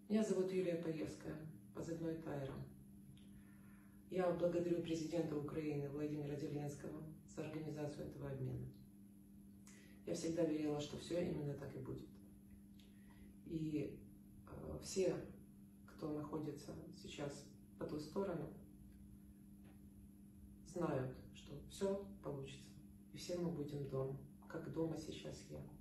Меня зовут Юлия Паевская, позывной Тайра. Я благодарю президента Украины Владимира Зеленского за организацию этого обмена. Я всегда верила, что все именно так и будет. И все, кто находится сейчас по ту сторону, знают, что все получится. И все мы будем дома, как дома сейчас я.